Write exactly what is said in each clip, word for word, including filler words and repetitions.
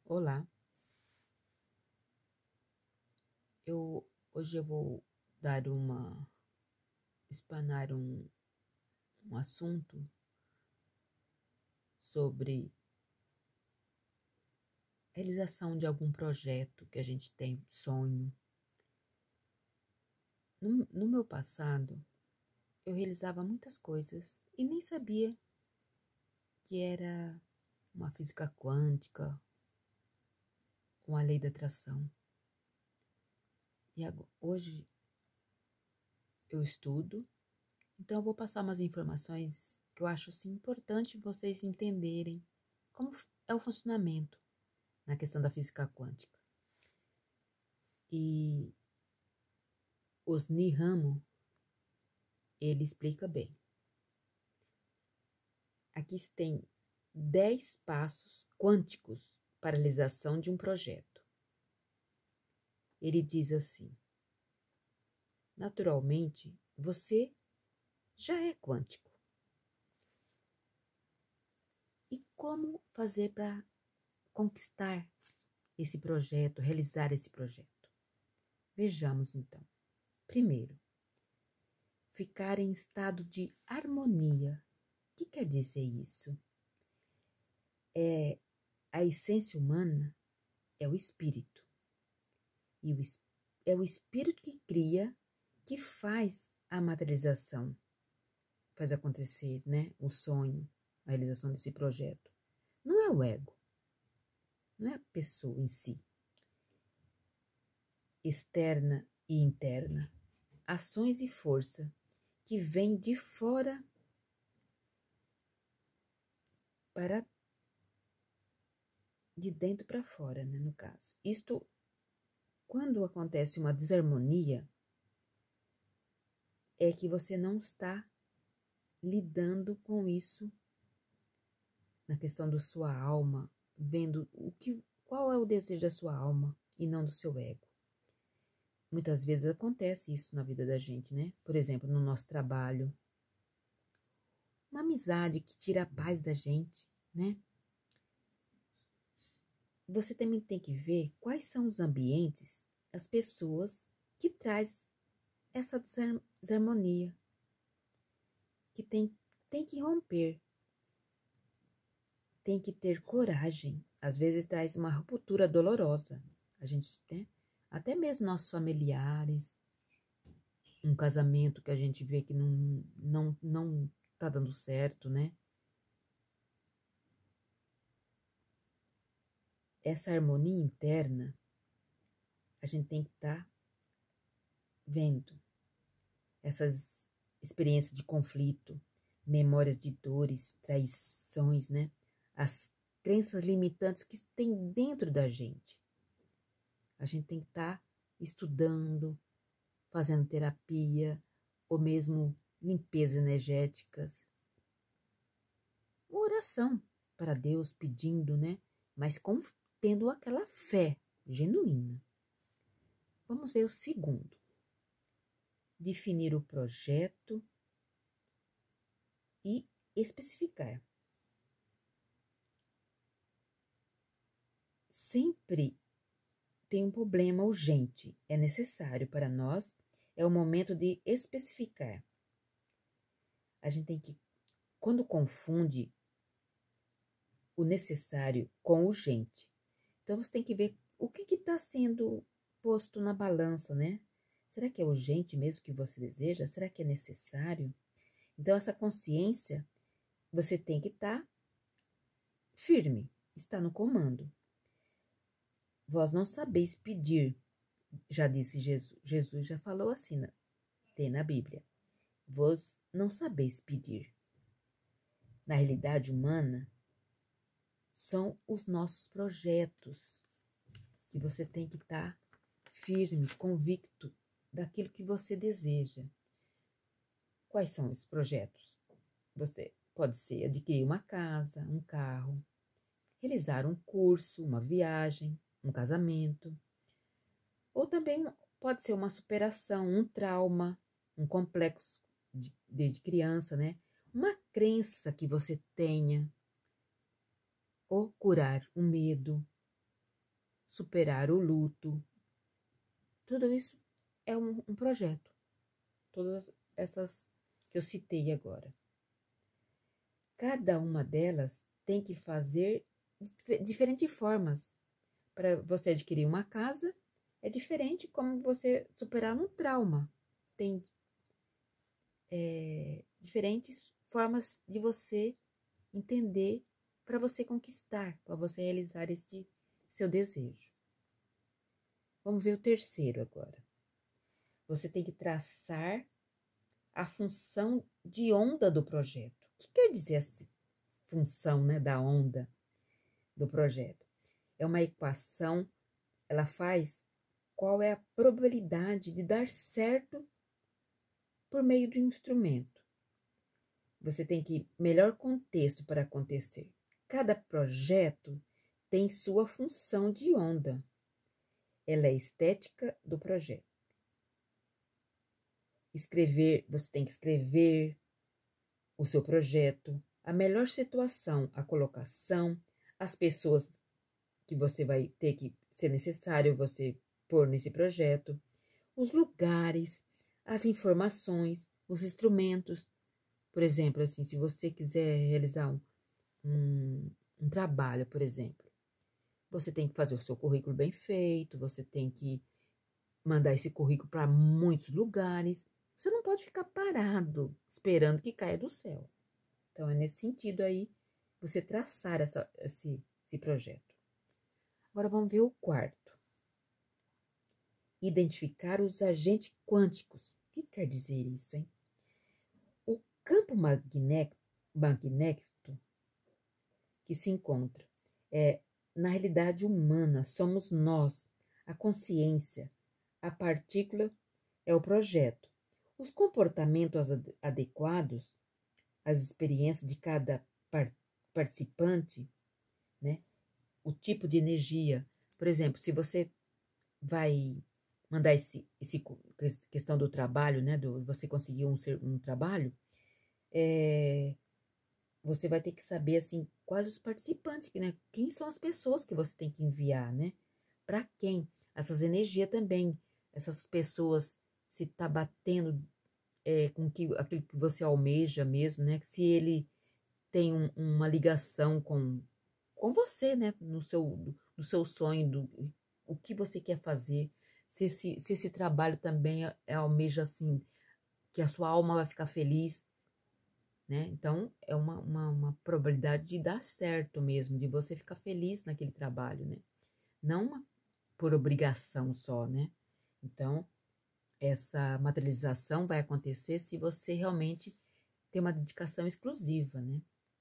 Olá, eu hoje eu vou dar uma explanar um, um assunto sobre realização de algum projeto que a gente tem, sonho. No, no meu passado, eu realizava muitas coisas e nem sabia que era uma física quântica, uma lei da atração. E agora, hoje eu estudo, então eu vou passar umas informações que eu acho assim, importante vocês entenderem como é o funcionamento na questão da física quântica. E os Nihamo, ele explica bem. Aqui tem dez passos quânticos para a realização de um projeto. Ele diz assim: naturalmente, você já é quântico. E como fazer para conquistar esse projeto, realizar esse projeto? Vejamos então. Primeiro, ficar em estado de harmonia. O que quer dizer isso? É, a essência humana é o espírito. E o, é o espírito que cria, que faz a materialização, faz acontecer, né? O sonho, a realização desse projeto. Não é o ego, não é a pessoa em si. Externa e interna, ações e força que vêm de fora para de dentro para fora, né, no caso. Isto, quando acontece uma desarmonia, é que você não está lidando com isso na questão da sua alma, vendo o que, qual é o desejo da sua alma e não do seu ego. Muitas vezes acontece isso na vida da gente, né? Por exemplo, no nosso trabalho. Uma amizade que tira a paz da gente, né? Você também tem que ver quais são os ambientes, as pessoas que traz essa desarmonia, que tem, tem que romper, tem que ter coragem. Às vezes traz uma ruptura dolorosa. A gente tem, né? Até mesmo nossos familiares, um casamento que a gente vê que não, não, não tá dando certo, né? Essa harmonia interna, a gente tem que estar tá vendo essas experiências de conflito, memórias de dores, traições, né? As crenças limitantes que tem dentro da gente. A gente tem que estar tá estudando, fazendo terapia, ou mesmo limpeza energéticas. Uma oração para Deus pedindo, né? Mas com, tendo aquela fé genuína. Vamos ver o segundo. Definir o projeto e especificar. Sempre tem um problema urgente, é necessário para nós, é o momento de especificar. A gente tem que, quando confunde o necessário com o urgente, então você tem que ver o que está sendo posto na balança, né? Será que é urgente mesmo que você deseja? Será que é necessário? Então, essa consciência, você tem que estar tá firme, está no comando. Vós não sabeis pedir, já disse Jesus. Jesus já falou assim, né? Tem na Bíblia. Vós não sabeis pedir. Na realidade humana, são os nossos projetos que você tem que estar tá firme, convicto daquilo que você deseja. Quais são os projetos? Você pode ser adquirir uma casa, um carro, realizar um curso, uma viagem, um casamento. Ou também pode ser uma superação, um trauma, um complexo de, desde criança, né? Uma crença que você tenha. Ou curar o medo. superar o luto. Tudo isso é um, um projeto. Todas essas que eu citei agora. Cada uma delas tem que fazer de diferentes formas. Para você adquirir uma casa, é diferente como você superar um trauma. Tem é, diferentes formas de você entender para você conquistar, para você realizar este seu desejo. Vamos ver o terceiro agora. Você tem que traçar a função de onda do projeto. O que quer dizer essa função, né, da onda do projeto? É uma equação, ela faz qual é a probabilidade de dar certo por meio do instrumento. Você tem que melhor contexto para acontecer. Cada projeto tem sua função de onda. Ela é a estética do projeto. Escrever, você tem que escrever o seu projeto, a melhor situação, a colocação, as pessoas que você vai ter que ser necessário você pôr nesse projeto, os lugares, as informações, os instrumentos. Por exemplo, assim, se você quiser realizar um, um, um trabalho, por exemplo, você tem que fazer o seu currículo bem feito, você tem que mandar esse currículo para muitos lugares. Você não pode ficar parado esperando que caia do céu. Então, é nesse sentido aí, você traçar essa, esse, esse projeto. Agora, vamos ver o quarto. Identificar os agentes quânticos. O que quer dizer isso, hein? O campo magnético, magnético que se encontra é, na realidade humana, somos nós, a consciência, a partícula é o projeto. Os comportamentos adequados, as experiências de cada par participante, né? O tipo de energia. Por exemplo, se você vai mandar esse, esse questão do trabalho, né? Do, você conseguir um, um trabalho, é, você vai ter que saber, assim, quais os participantes, né? Quem são as pessoas que você tem que enviar, né? Para quem? Essas energias também, essas pessoas, se tá batendo é, com que, aquilo que você almeja mesmo, né? Se ele tem um, uma ligação com, com você, né? No seu, no seu sonho, do, o que você quer fazer. Se esse, se esse trabalho também é, é almeja, assim, que a sua alma vai ficar feliz, né? Então, é uma, uma, uma probabilidade de dar certo mesmo, de você ficar feliz naquele trabalho, né? Não uma, por obrigação só, né? Então, essa materialização vai acontecer se você realmente tem uma dedicação exclusiva, né?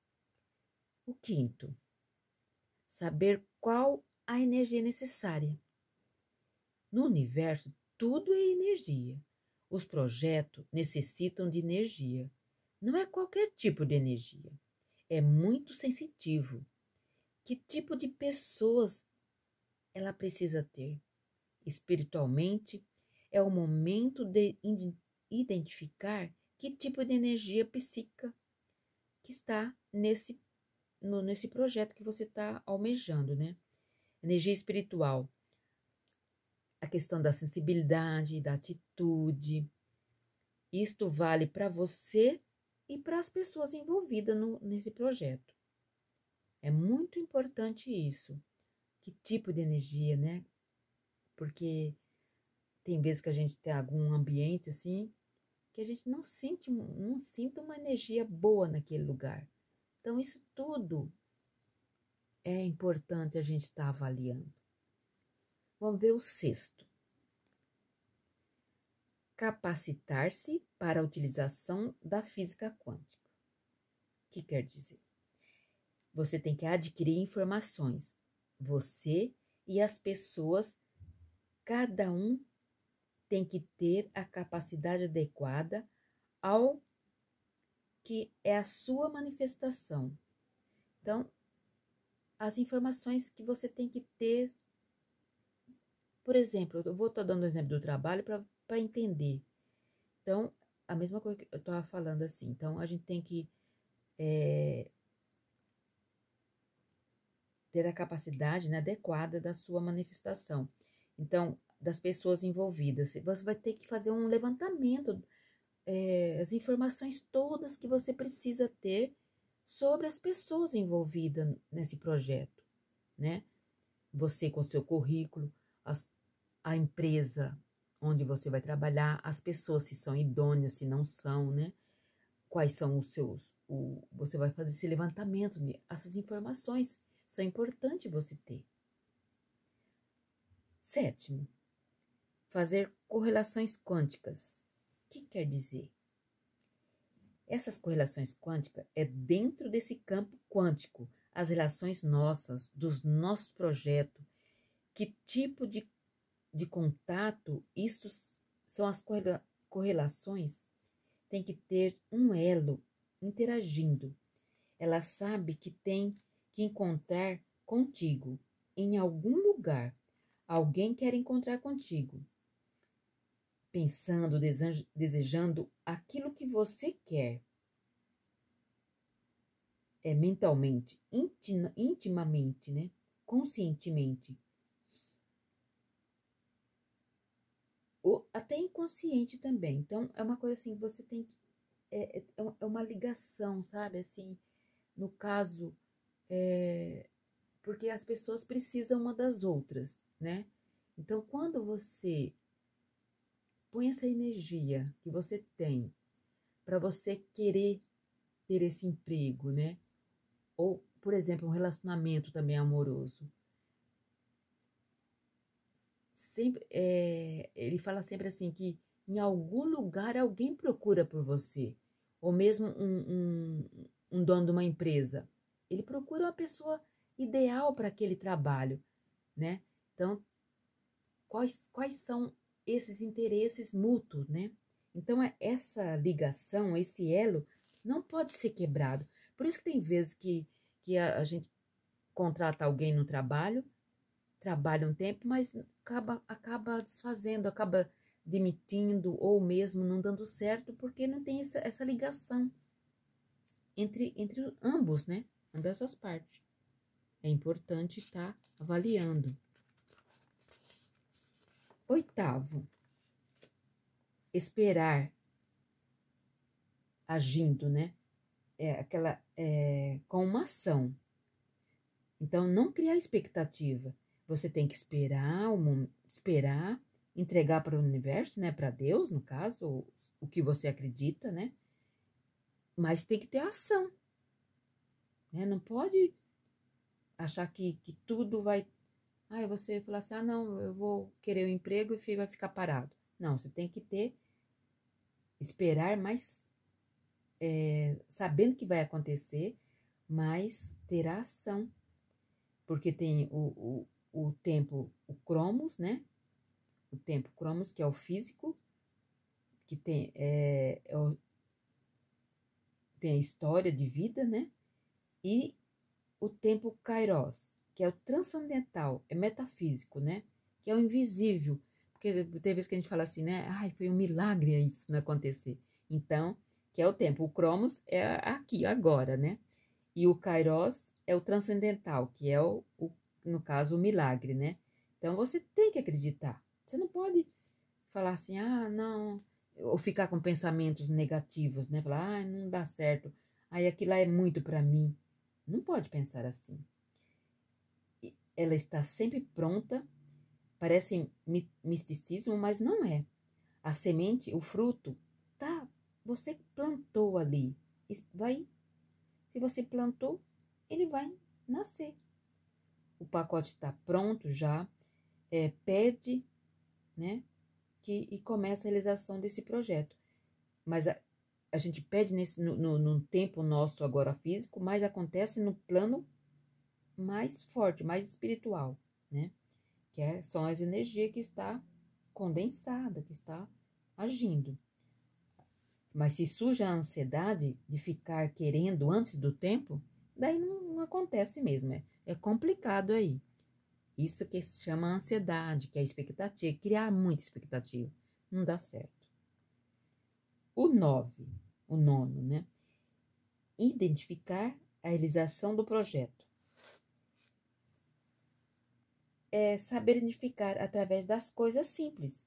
O quinto, saber qual a energia necessária. No universo, tudo é energia. Os projetos necessitam de energia. Não é qualquer tipo de energia. É muito sensitivo. Que tipo de pessoas ela precisa ter? Espiritualmente, é o momento de identificar que tipo de energia psíquica que está nesse, no, nesse projeto que você está almejando, né? Energia espiritual. A questão da sensibilidade, da atitude. Isto vale para você e para as pessoas envolvidas no, nesse projeto. É muito importante isso. Que tipo de energia, né? Porque tem vezes que a gente tem algum ambiente assim, que a gente não sente, não sinta uma energia boa naquele lugar. Então, isso tudo é importante a gente estar tá avaliando. Vamos ver o sexto. Capacitar-se para a utilização da física quântica. O que quer dizer? Você tem que adquirir informações. Você e as pessoas, cada um tem que ter a capacidade adequada ao que é a sua manifestação. Então, as informações que você tem que ter, por exemplo, eu vou estar dando o exemplo do trabalho para entender. Então, a mesma coisa que eu estava falando assim. Então, a gente tem que é, ter a capacidade, né, adequada da sua manifestação. Então, das pessoas envolvidas, você vai ter que fazer um levantamento, é, as informações todas que você precisa ter sobre as pessoas envolvidas nesse projeto, né? Você com seu currículo, as, a empresa onde você vai trabalhar, as pessoas se são idôneas, se não são, né? Quais são os seus, o, você vai fazer esse levantamento, de, essas informações são importantes você ter. Sétimo, fazer correlações quânticas. O que quer dizer? Essas correlações quânticas é dentro desse campo quântico, as relações nossas, dos nossos projetos, que tipo de, de contato, isso são as correla, correlações, tem que ter um elo interagindo. Ela sabe que tem que encontrar contigo em algum lugar. Alguém quer encontrar contigo, pensando, desejando aquilo que você quer. É mentalmente, intima, intimamente, né? Conscientemente. Ou até inconsciente também. Então, é uma coisa assim, você tem que... É, é uma ligação, sabe? Assim, no caso, é, porque as pessoas precisam uma das outras, né? Então, quando você põe essa energia que você tem para você querer ter esse emprego, né? Ou, por exemplo, um relacionamento também amoroso. Sempre, é, ele fala sempre assim que em algum lugar alguém procura por você. Ou mesmo um, um, um dono de uma empresa. Ele procura uma pessoa ideal para aquele trabalho, né? Então, quais, quais são esses interesses mútuos, né? Então, essa ligação, esse elo, não pode ser quebrado. Por isso que tem vezes que, que a, a gente contrata alguém no trabalho, trabalha um tempo, mas acaba, acaba desfazendo, acaba demitindo ou mesmo não dando certo, porque não tem essa, essa ligação entre, entre ambos, né? Ambas as partes. É importante estar avaliando. Oitavo, esperar agindo, né? É aquela, é, com uma ação. Então, não criar expectativa. Você tem que esperar, um, esperar, entregar para o universo, né? Para Deus, no caso, o, o que você acredita, né? Mas tem que ter ação, né? Não pode achar que, que tudo vai... Ah, você falar assim, ah, não, eu vou querer o um emprego e vai ficar parado. Não, você tem que ter, esperar, mas é, sabendo que vai acontecer, mas ter a ação. Porque tem o, o, o tempo, o cromos, né? O tempo cromos, que é o físico, que tem, é, é o, tem a história de vida, né? E o tempo kairos, que é o transcendental, é metafísico, né? Que é o invisível. Porque tem vezes que a gente fala assim, né? Ai, foi um milagre isso não acontecer. Então, que é o tempo. O cromos é aqui, agora, né? E o kairos é o transcendental, que é, o, o, no caso, o milagre, né? Então, você tem que acreditar. Você não pode falar assim, ah, não... Ou ficar com pensamentos negativos, né? Falar, ah, não dá certo. Aí aquilo lá é muito para mim. Não pode pensar assim. Ela está sempre pronta, parece misticismo, mas não é. A semente, o fruto, tá, você plantou ali. Vai, se você plantou, ele vai nascer. O pacote está pronto já, é, pede, né, que, e começa a realização desse projeto. Mas a, a gente pede nesse, no, no, no tempo nosso agora físico, mas acontece no plano mais forte, mais espiritual, né? Que é, são as energias que está condensada, que está agindo. Mas se surge a ansiedade de ficar querendo antes do tempo, daí não, não acontece mesmo, é, é complicado aí. Isso que se chama ansiedade, que é a expectativa, criar muita expectativa, não dá certo. O nove, o nono, né? Identificar a realização do projeto. é saber identificar através das coisas simples.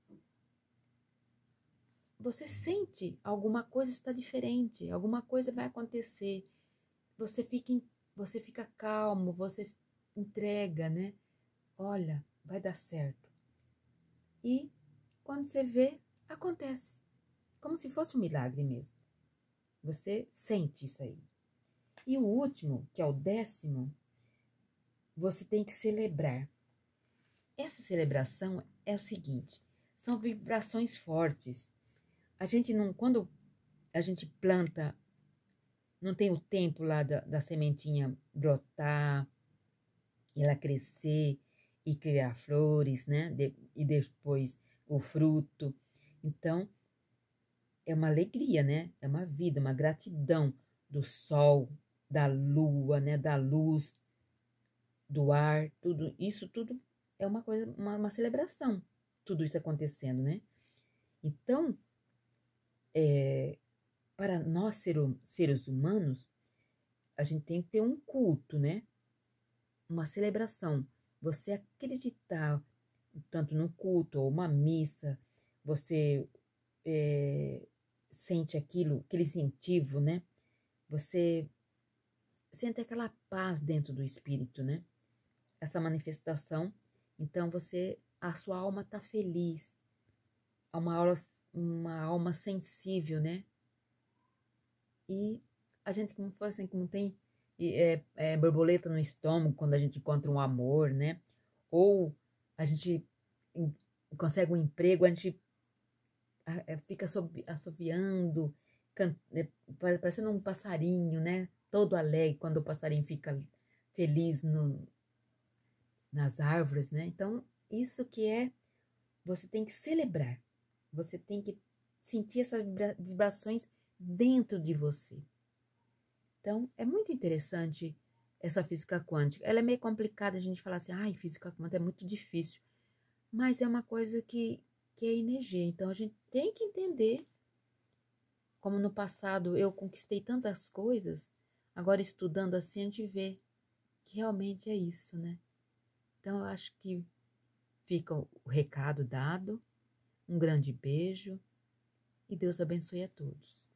Você sente alguma coisa está diferente, alguma coisa vai acontecer. Você fica, você fica calmo, você entrega, né? Olha, vai dar certo. E quando você vê, acontece. Como se fosse um milagre mesmo. Você sente isso aí. E o último, que é o décimo, você tem que celebrar. Essa celebração é o seguinte, são vibrações fortes. A gente não, quando a gente planta, não tem o tempo lá da, da sementinha brotar, ela crescer e criar flores, né? De, e depois o fruto. Então, é uma alegria, né? É uma vida, uma gratidão do sol, da lua, né? Da luz, do ar, tudo. Isso tudo é uma coisa, uma, uma celebração. Tudo isso acontecendo, né? Então, é, para nós ser, seres humanos, a gente tem que ter um culto, né? Uma celebração. Você acreditar tanto no culto ou uma missa, você é, sente aquilo, aquele incentivo, né? Você sente aquela paz dentro do espírito, né? Essa manifestação. Então você, a sua alma está feliz. É uma alma, uma alma sensível, né? E a gente, como fosse assim, como tem é, é, borboleta no estômago quando a gente encontra um amor, né? Ou a gente em, consegue um emprego, a gente a, fica assoviando, can, é, parecendo um passarinho, né? Todo alegre quando o passarinho fica feliz no, nas árvores, né? Então, isso que é, você tem que celebrar, você tem que sentir essas vibrações dentro de você. Então, é muito interessante essa física quântica. Ela é meio complicada a gente falar assim, ai, física quântica é muito difícil. Mas é uma coisa que, que é energia. Então, a gente tem que entender como no passado eu conquistei tantas coisas, agora estudando assim a gente vê que realmente é isso, né? Então, eu acho que fica o recado dado. Um grande beijo e Deus abençoe a todos.